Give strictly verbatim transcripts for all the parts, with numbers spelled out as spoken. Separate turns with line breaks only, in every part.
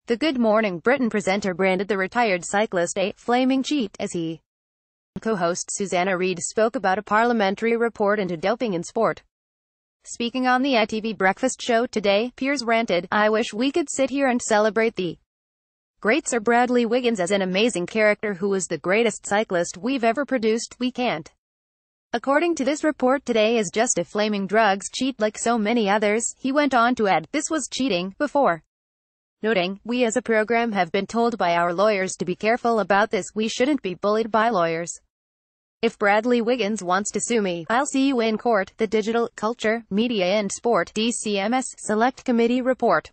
The Good Morning Britain presenter branded the retired cyclist a "flaming cheat" as he co-host Susanna Reid spoke about a parliamentary report into doping in sport. Speaking on the I T V breakfast show today, Piers ranted, "I wish we could sit here and celebrate the great Sir Bradley Wiggins as an amazing character who was the greatest cyclist we've ever produced. We can't. According to this report, today is just a flaming drugs cheat like so many others." He went on to add, "This was cheating before." Noting, "We as a program have been told by our lawyers to be careful about this. We shouldn't be bullied by lawyers. If Bradley Wiggins wants to sue me, I'll see you in court." The Digital, Culture, Media and Sport (D C M S) Select Committee report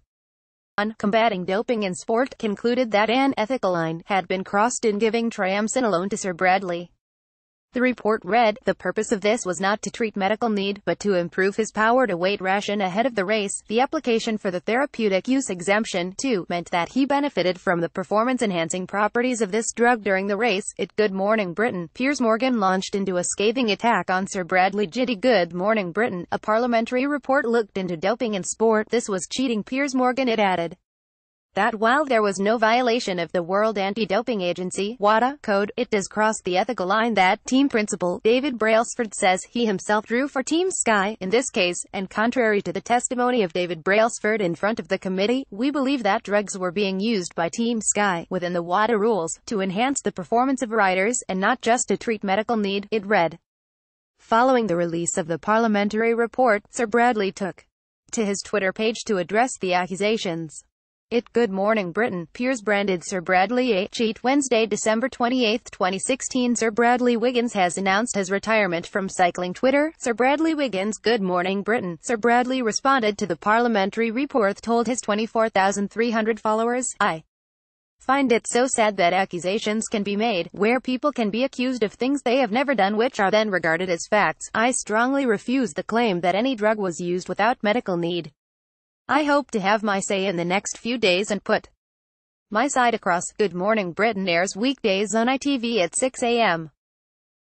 on combating doping in sport concluded that an ethical line had been crossed in giving triamcinolone to Sir Bradley. The report read, "The purpose of this was not to treat medical need, but to improve his power to weight ration ahead of the race. The application for the therapeutic use exemption, too, meant that he benefited from the performance-enhancing properties of this drug during the race." At Good Morning Britain, Piers Morgan launched into a scathing attack on Sir Bradley. Jitty Good Morning Britain, a parliamentary report looked into doping in sport. This was cheating. Piers Morgan it added that while there was no violation of the World Anti-Doping Agency (WADA) code, it does cross the ethical line that team principal David Brailsford says he himself drew for Team Sky in this case, and contrary to the testimony of David Brailsford in front of the committee, we believe that drugs were being used by Team Sky, within the WADA rules, to enhance the performance of riders, and not just to treat medical need, it read. Following the release of the parliamentary report, Sir Bradley took to his Twitter page to address the accusations. At Good Morning Britain, Piers branded Sir Bradley a cheat. Wednesday, December twenty-eighth, twenty sixteen. Sir Bradley Wiggins has announced his retirement from cycling. Twitter, Sir Bradley Wiggins. Good Morning Britain. Sir Bradley responded to the parliamentary report, told his twenty-four thousand three hundred followers, "I find it so sad that accusations can be made, where people can be accused of things they have never done which are then regarded as facts. I strongly refuse the claim that any drug was used without medical need. I hope to have my say in the next few days and put my side across." Good Morning Britain airs weekdays on I T V at six a m